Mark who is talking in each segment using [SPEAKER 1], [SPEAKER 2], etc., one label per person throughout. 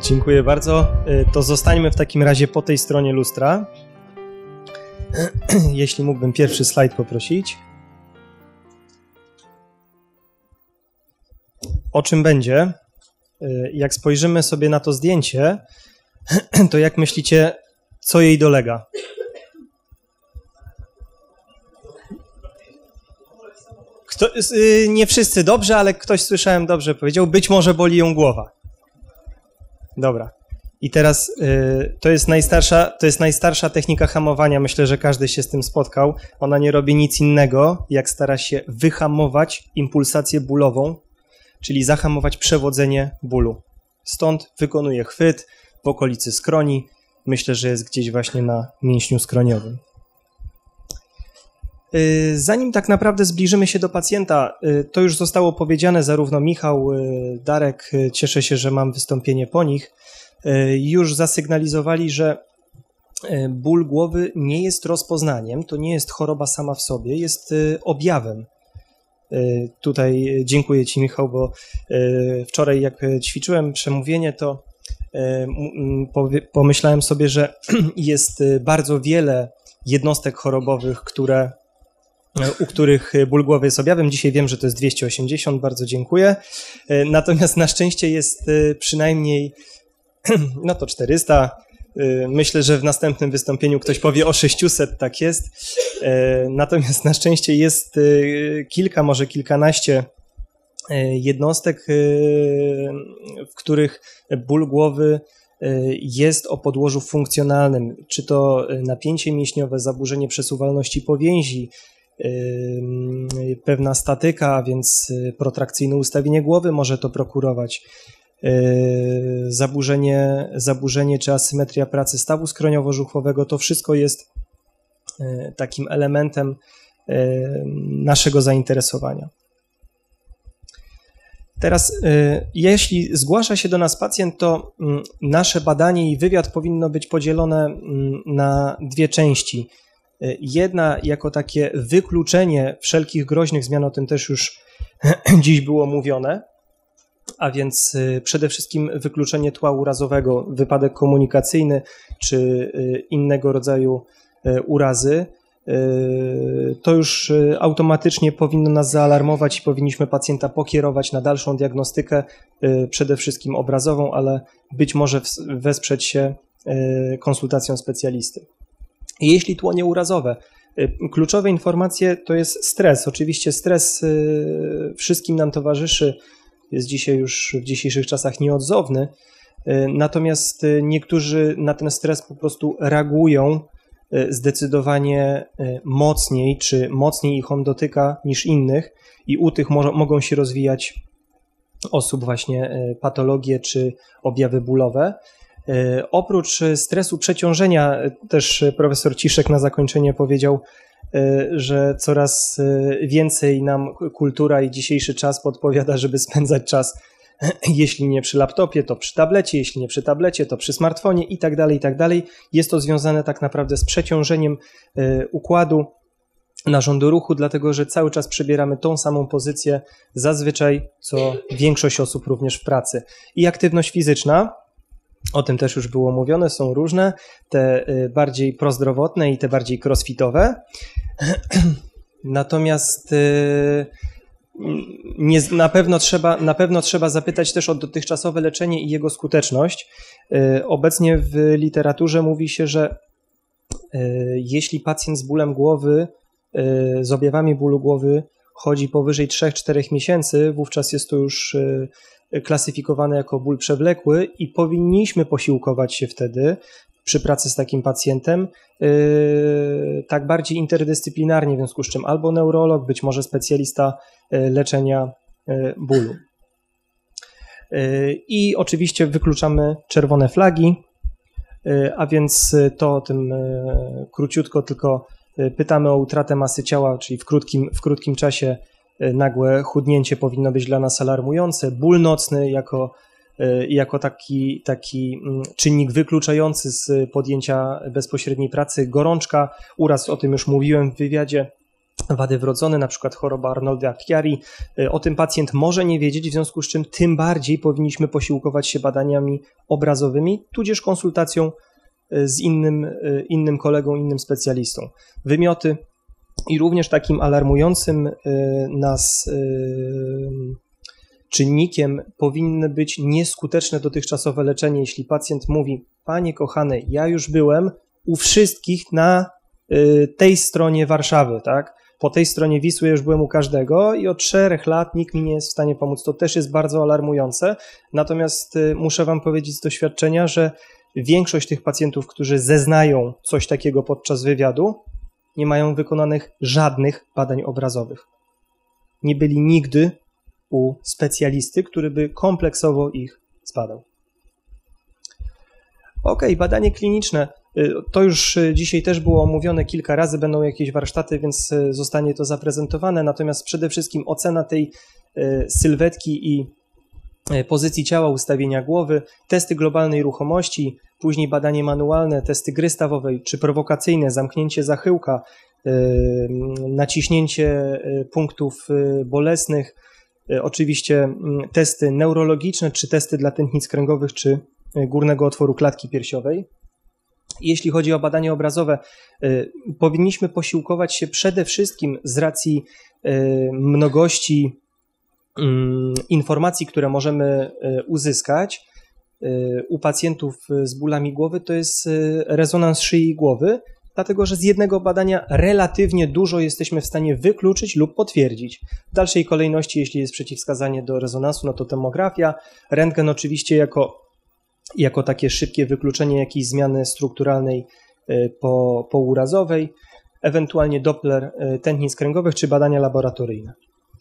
[SPEAKER 1] Dziękuję bardzo. To zostańmy w takim razie po tej stronie lustra. Jeśli mógłbym pierwszy slajd poprosić. O czym będzie? Jak spojrzymy sobie na to zdjęcie, to jak myślicie, co jej dolega? Nie wszyscy dobrze, ale ktoś, słyszałem, dobrze powiedział, być może boli ją głowa. Dobra. I teraz to jest najstarsza technika hamowania. Myślę, że każdy się z tym spotkał. Ona nie robi nic innego, jak stara się wyhamować impulsację bólową, czyli zahamować przewodzenie bólu. Stąd wykonuje chwyt w okolicy skroni. Myślę, że jest gdzieś właśnie na mięśniu skroniowym. Zanim tak naprawdę zbliżymy się do pacjenta, to już zostało powiedziane, zarówno Michał, Darek, cieszę się, że mam wystąpienie po nich, już zasygnalizowali, że ból głowy nie jest rozpoznaniem, to nie jest choroba sama w sobie, jest objawem. Tutaj dziękuję Ci, Michał, bo wczoraj jak ćwiczyłem przemówienie, to pomyślałem sobie, że jest bardzo wiele jednostek chorobowych, u których ból głowy jest objawem. Dzisiaj wiem, że to jest 280, bardzo dziękuję. Natomiast na szczęście jest przynajmniej, no to 400. Myślę, że w następnym wystąpieniu ktoś powie o 600, tak jest. Natomiast na szczęście jest kilka, może kilkanaście jednostek, w których ból głowy jest o podłożu funkcjonalnym, czy to napięcie mięśniowe, zaburzenie przesuwalności powięzi, pewna statyka, a więc protrakcyjne ustawienie głowy może to prokurować, zaburzenie czy asymetria pracy stawu skroniowo-żuchwowego, to wszystko jest takim elementem naszego zainteresowania. Teraz, jeśli zgłasza się do nas pacjent, to nasze badanie i wywiad powinno być podzielone na dwie części. Jedna jako takie wykluczenie wszelkich groźnych zmian, o tym też już dziś było mówione, a więc przede wszystkim wykluczenie tła urazowego, wypadek komunikacyjny czy innego rodzaju urazy. To już automatycznie powinno nas zaalarmować i powinniśmy pacjenta pokierować na dalszą diagnostykę, przede wszystkim obrazową, ale być może wesprzeć się konsultacją specjalisty. Jeśli tło nieurazowe, kluczowe informacje to jest stres. Oczywiście stres wszystkim nam towarzyszy, jest dzisiaj już w dzisiejszych czasach nieodzowny, natomiast niektórzy na ten stres po prostu reagują zdecydowanie mocniej, czy mocniej ich on dotyka niż innych i u tych mogą się rozwijać osób właśnie patologie czy objawy bólowe. Oprócz stresu przeciążenia, też profesor Ciszek na zakończenie powiedział, że coraz więcej nam kultura i dzisiejszy czas podpowiada, żeby spędzać czas, jeśli nie przy laptopie, to przy tablecie, jeśli nie przy tablecie, to przy smartfonie i tak dalej, i tak dalej. Jest to związane tak naprawdę z przeciążeniem układu narządu ruchu, dlatego że cały czas przebieramy tą samą pozycję, zazwyczaj co większość osób również w pracy. I aktywność fizyczna, o tym też już było mówione, są różne, te bardziej prozdrowotne i te bardziej crossfitowe. Natomiast na pewno trzeba zapytać też o dotychczasowe leczenie i jego skuteczność. Obecnie w literaturze mówi się, że jeśli pacjent z bólem głowy, z objawami bólu głowy chodzi powyżej 3-4 miesięcy, wówczas jest to już klasyfikowane jako ból przewlekły i powinniśmy posiłkować się wtedy przy pracy z takim pacjentem tak bardziej interdyscyplinarnie, w związku z czym albo neurolog, być może specjalista leczenia bólu. I oczywiście wykluczamy czerwone flagi, a więc to o tym króciutko tylko pytamy o utratę masy ciała, czyli w krótkim czasie nagłe chudnięcie powinno być dla nas alarmujące. Ból nocny jako taki czynnik wykluczający z podjęcia bezpośredniej pracy. Gorączka, uraz, o tym już mówiłem w wywiadzie, wady wrodzone, na przykład choroba Arnolda-Chiari. O tym pacjent może nie wiedzieć, w związku z czym tym bardziej powinniśmy posiłkować się badaniami obrazowymi, tudzież konsultacją z innym kolegą, innym specjalistą. Wymioty i również takim alarmującym nas czynnikiem powinny być nieskuteczne dotychczasowe leczenie. Jeśli pacjent mówi: panie kochany, ja już byłem u wszystkich na tej stronie Warszawy, tak? Po tej stronie Wisły już byłem u każdego i od 4 lat nikt mi nie jest w stanie pomóc. To też jest bardzo alarmujące. Natomiast muszę wam powiedzieć z doświadczenia, że większość tych pacjentów, którzy zeznają coś takiego podczas wywiadu, nie mają wykonanych żadnych badań obrazowych. Nie byli nigdy u specjalisty, który by kompleksowo ich zbadał. Badanie kliniczne. To już dzisiaj też było omówione kilka razy, będą jakieś warsztaty, więc zostanie to zaprezentowane. Natomiast przede wszystkim ocena tej sylwetki i pozycji ciała, ustawienia głowy, testy globalnej ruchomości, później badanie manualne, testy gry stawowej czy prowokacyjne, zamknięcie zachyłka, naciśnięcie punktów bolesnych, oczywiście testy neurologiczne czy testy dla tętnic kręgowych czy górnego otworu klatki piersiowej. Jeśli chodzi o badania obrazowe, powinniśmy posiłkować się przede wszystkim z racji mnogości informacji, które możemy uzyskać u pacjentów z bólami głowy, to jest rezonans szyi i głowy, dlatego że z jednego badania relatywnie dużo jesteśmy w stanie wykluczyć lub potwierdzić. W dalszej kolejności, jeśli jest przeciwwskazanie do rezonansu, no to tomografia, rentgen oczywiście jako takie szybkie wykluczenie jakiejś zmiany strukturalnej pourazowej, ewentualnie Doppler tętnic kręgowych czy badania laboratoryjne.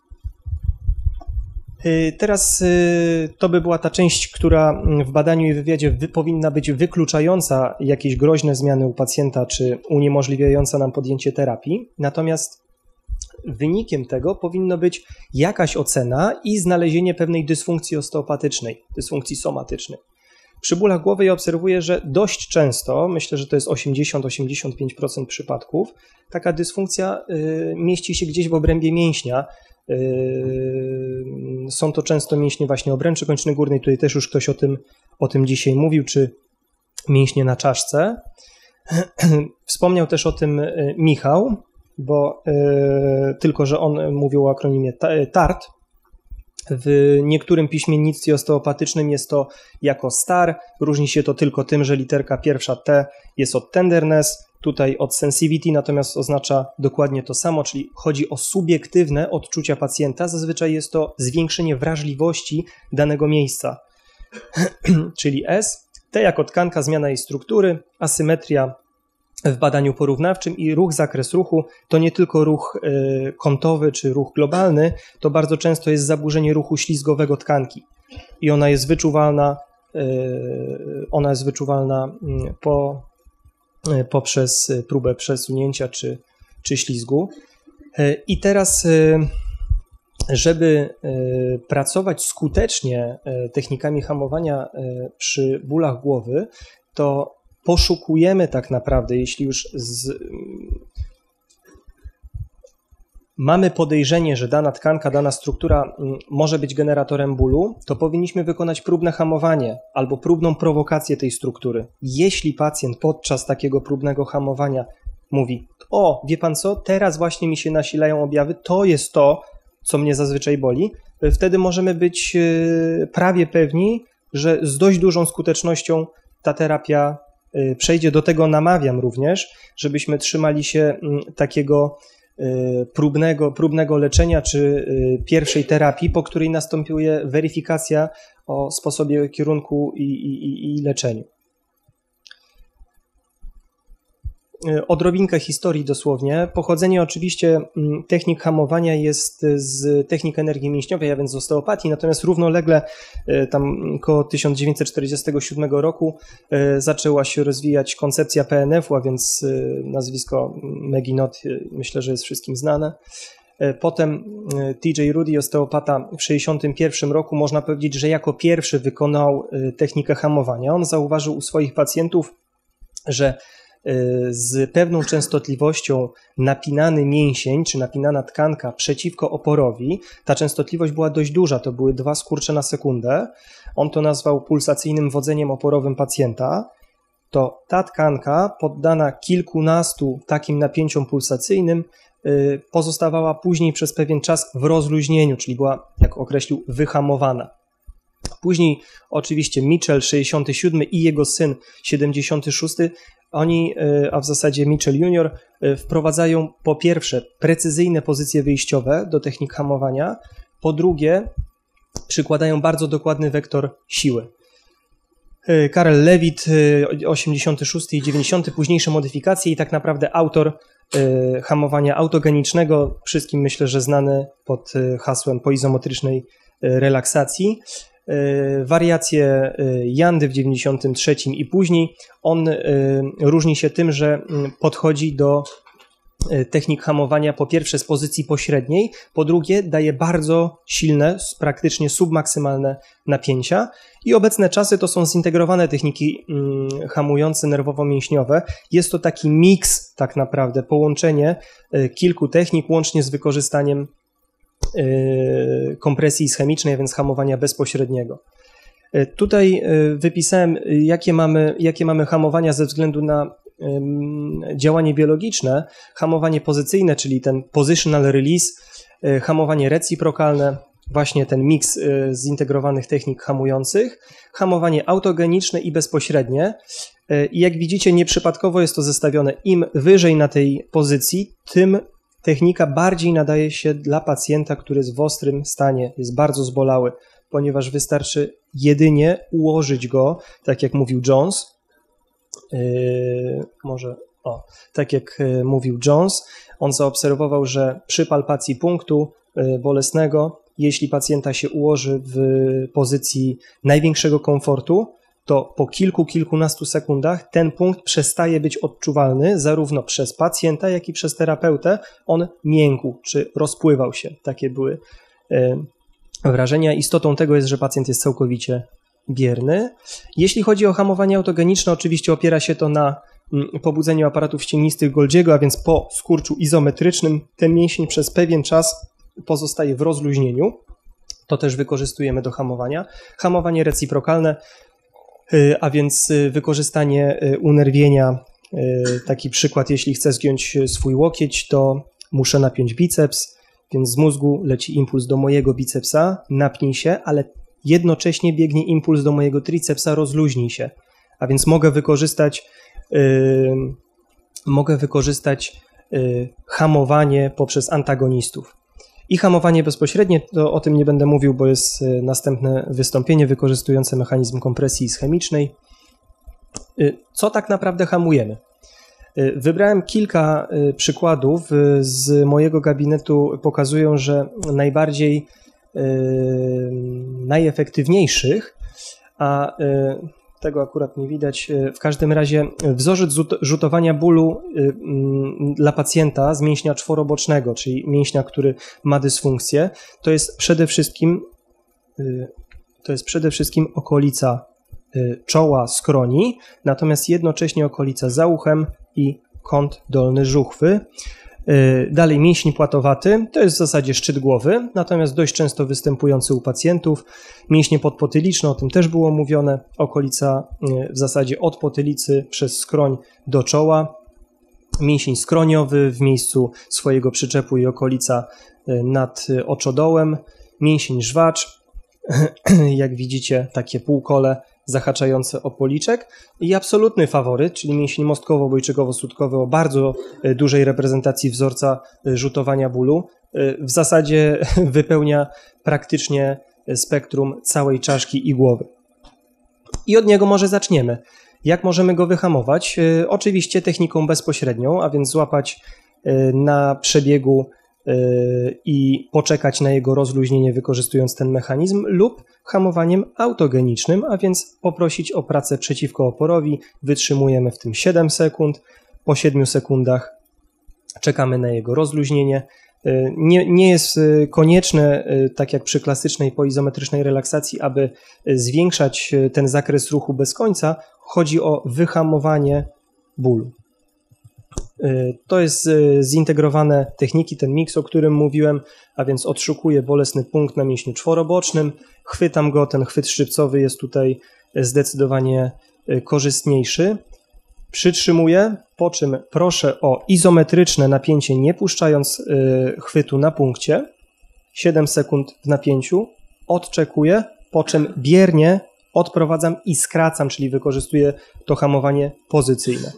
[SPEAKER 1] Teraz to by była ta część, która w badaniu i wywiadzie powinna być wykluczająca jakieś groźne zmiany u pacjenta czy uniemożliwiająca nam podjęcie terapii. Natomiast wynikiem tego powinno być jakaś ocena i znalezienie pewnej dysfunkcji osteopatycznej, dysfunkcji somatycznej. Przy bólach głowy ja obserwuję, że dość często, myślę, że to jest 80-85% przypadków, taka dysfunkcja mieści się gdzieś w obrębie mięśnia. Są to często mięśnie właśnie obręczy kończyny górnej, tutaj też już ktoś o tym dzisiaj mówił, czy mięśnie na czaszce. Wspomniał też o tym Michał, bo tylko że on mówił o akronimie TART. W niektórym piśmiennictwie osteopatycznym jest to jako STAR, różni się to tylko tym, że literka pierwsza T jest od tenderness, tutaj od sensitivity, natomiast oznacza dokładnie to samo, czyli chodzi o subiektywne odczucia pacjenta, zazwyczaj jest to zwiększenie wrażliwości danego miejsca, czyli S, T jako tkanka, zmiana jej struktury, asymetria w badaniu porównawczym i ruch, zakres ruchu to nie tylko ruch kątowy czy ruch globalny, to bardzo często jest zaburzenie ruchu ślizgowego tkanki i ona jest wyczuwalna poprzez próbę przesunięcia czy ślizgu. I teraz, żeby pracować skutecznie technikami hamowania przy bólach głowy, to poszukujemy tak naprawdę, jeśli już mamy podejrzenie, że dana tkanka, dana struktura może być generatorem bólu, to powinniśmy wykonać próbne hamowanie albo próbną prowokację tej struktury. Jeśli pacjent podczas takiego próbnego hamowania mówi: o, wie pan co, teraz właśnie mi się nasilają objawy, to jest to, co mnie zazwyczaj boli, wtedy możemy być prawie pewni, że z dość dużą skutecznością ta terapia przejdzie. Do tego namawiam również, żebyśmy trzymali się takiego próbnego leczenia czy pierwszej terapii, po której następuje weryfikacja o sposobie, kierunku i leczeniu. Odrobinkę historii dosłownie. Pochodzenie oczywiście technik hamowania jest z technik energii mięśniowej, a więc z osteopatii, natomiast równolegle tam około 1947 roku zaczęła się rozwijać koncepcja PNF-u, a więc nazwisko Meginot myślę, że jest wszystkim znane. Potem TJ Rudy, osteopata, w 1961 roku można powiedzieć, że jako pierwszy wykonał technikę hamowania. On zauważył u swoich pacjentów, że z pewną częstotliwością napinany mięsień czy napinana tkanka przeciwko oporowi. Ta częstotliwość była dość duża, to były 2 skurcze na sekundę. On to nazwał pulsacyjnym wodzeniem oporowym pacjenta. To ta tkanka poddana kilkunastu takim napięciom pulsacyjnym pozostawała później przez pewien czas w rozluźnieniu, czyli była, jak określił, wyhamowana. Później oczywiście Mitchell 67 i jego syn 76, oni, a w zasadzie Mitchell Jr. wprowadzają po pierwsze precyzyjne pozycje wyjściowe do technik hamowania, po drugie przykładają bardzo dokładny wektor siły. Karel Levitt 86 i 90, późniejsze modyfikacje i tak naprawdę autor hamowania autogenicznego, wszystkim myślę, że znany pod hasłem poizometrycznej relaksacji. Wariacje Jandy w 93 i później. On różni się tym, że podchodzi do technik hamowania po pierwsze z pozycji pośredniej, po drugie daje bardzo silne, praktycznie submaksymalne napięcia i obecne czasy to są zintegrowane techniki hamujące nerwowo-mięśniowe. Jest to taki miks tak naprawdę, połączenie kilku technik łącznie z wykorzystaniem kompresji ischemicznej, a więc hamowania bezpośredniego. Tutaj wypisałem, jakie mamy hamowania ze względu na działanie biologiczne, hamowanie pozycyjne, czyli ten positional release, hamowanie reciprokalne, właśnie ten miks zintegrowanych technik hamujących, hamowanie autogeniczne i bezpośrednie. I jak widzicie, nieprzypadkowo jest to zestawione. Im wyżej na tej pozycji, tym technika bardziej nadaje się dla pacjenta, który jest w ostrym stanie, jest bardzo zbolały, ponieważ wystarczy jedynie ułożyć go, tak jak mówił Jones, tak jak mówił Jones, on zaobserwował, że przy palpacji punktu bolesnego, jeśli pacjenta się ułoży w pozycji największego komfortu, to po kilkunastu sekundach ten punkt przestaje być odczuwalny zarówno przez pacjenta, jak i przez terapeutę. On miękł czy rozpływał się. Takie były wrażenia. Istotą tego jest, że pacjent jest całkowicie bierny. Jeśli chodzi o hamowanie autogeniczne, oczywiście opiera się to na pobudzeniu aparatów ścięgnistych Golgiego, a więc po skurczu izometrycznym ten mięsień przez pewien czas pozostaje w rozluźnieniu. To też wykorzystujemy do hamowania. Hamowanie reciprokalne, a więc wykorzystanie unerwienia. Taki przykład, jeśli chcę zgiąć swój łokieć, to muszę napiąć biceps, więc z mózgu leci impuls do mojego bicepsa, napnij się, ale jednocześnie biegnie impuls do mojego tricepsa, rozluźnij się. A więc mogę wykorzystać hamowanie poprzez antagonistów. I hamowanie bezpośrednie, to o tym nie będę mówił, bo jest następne wystąpienie wykorzystujące mechanizm kompresji ischemicznej. Co tak naprawdę hamujemy? Wybrałem kilka przykładów z mojego gabinetu, pokazują, że najefektywniejszych, a tego akurat nie widać, w każdym razie wzorzec rzutowania bólu dla pacjenta z mięśnia czworobocznego, czyli mięśnia, który ma dysfunkcję, to jest przede wszystkim okolica czoła, skroni, natomiast jednocześnie okolica za uchem i kąt dolny żuchwy. Dalej mięsień płatowaty, to jest w zasadzie szczyt głowy, natomiast dość często występujący u pacjentów. Mięśnie podpotyliczne, o tym też było mówione, okolica w zasadzie od potylicy przez skroń do czoła. Mięsień skroniowy w miejscu swojego przyczepu i okolica nad oczodołem. Mięsień żwacz, jak widzicie takie półkole zahaczające o policzek i absolutny faworyt, czyli mięsień mostkowo-obojczykowo-sutkowy o bardzo dużej reprezentacji wzorca rzutowania bólu. W zasadzie wypełnia praktycznie spektrum całej czaszki i głowy. I od niego może zaczniemy. Jak możemy go wyhamować? Oczywiście techniką bezpośrednią, a więc złapać na przebiegu i poczekać na jego rozluźnienie, wykorzystując ten mechanizm, lub hamowaniem autogenicznym, a więc poprosić o pracę przeciwko oporowi, wytrzymujemy w tym 7 sekund, po 7 sekundach czekamy na jego rozluźnienie. Nie jest konieczne, tak jak przy klasycznej poizometrycznej relaksacji, aby zwiększać ten zakres ruchu bez końca. Chodzi o wyhamowanie bólu. To jest zintegrowane techniki, ten miks, o którym mówiłem, a więc odszukuję bolesny punkt na mięśniu czworobocznym, chwytam go, ten chwyt szczypcowy jest tutaj zdecydowanie korzystniejszy. Przytrzymuję, po czym proszę o izometryczne napięcie, nie puszczając chwytu na punkcie, 7 sekund w napięciu, odczekuję, po czym biernie odprowadzam i skracam, czyli wykorzystuję to hamowanie pozycyjne.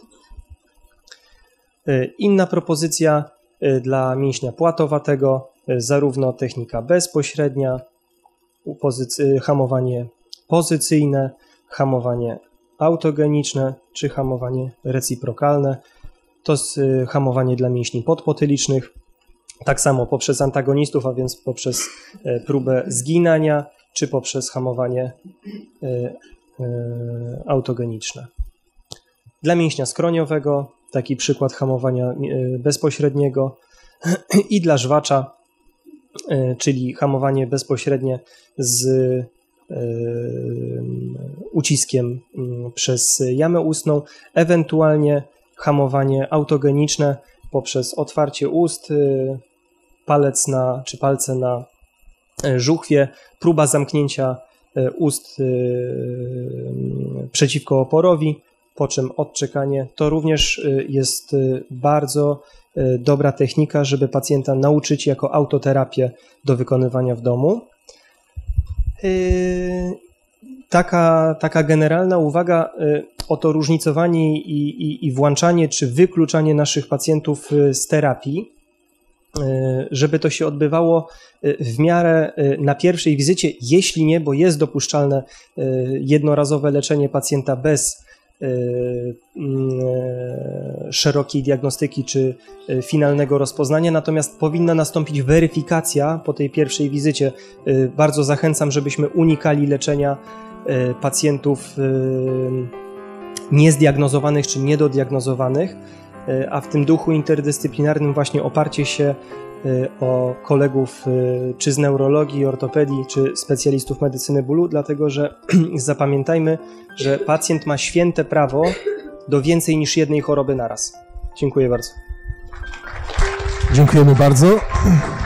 [SPEAKER 1] Inna propozycja dla mięśnia płatowatego, zarówno technika bezpośrednia, hamowanie pozycyjne, hamowanie autogeniczne czy hamowanie reciprokalne. To jest hamowanie dla mięśni podpotylicznych, tak samo poprzez antagonistów, a więc poprzez próbę zginania czy poprzez hamowanie autogeniczne. Dla mięśnia skroniowego taki przykład hamowania bezpośredniego i dla żwacza, czyli hamowanie bezpośrednie z uciskiem przez jamę ustną, ewentualnie hamowanie autogeniczne poprzez otwarcie ust, palce na żuchwie, próba zamknięcia ust przeciwko oporowi, po czym odczekanie. To również jest bardzo dobra technika, żeby pacjenta nauczyć jako autoterapię do wykonywania w domu. Taka generalna uwaga o to różnicowanie i włączanie czy wykluczanie naszych pacjentów z terapii, żeby to się odbywało w miarę na pierwszej wizycie, jeśli nie, bo jest dopuszczalne jednorazowe leczenie pacjenta bez szerokiej diagnostyki czy finalnego rozpoznania, natomiast powinna nastąpić weryfikacja po tej pierwszej wizycie. Bardzo zachęcam, żebyśmy unikali leczenia pacjentów niezdiagnozowanych czy niedodiagnozowanych, a w tym duchu interdyscyplinarnym właśnie oparcie się o kolegów czy z neurologii, ortopedii, czy specjalistów medycyny bólu, dlatego że zapamiętajmy, że pacjent ma święte prawo do więcej niż jednej choroby naraz. Dziękuję bardzo.
[SPEAKER 2] Dziękujemy bardzo.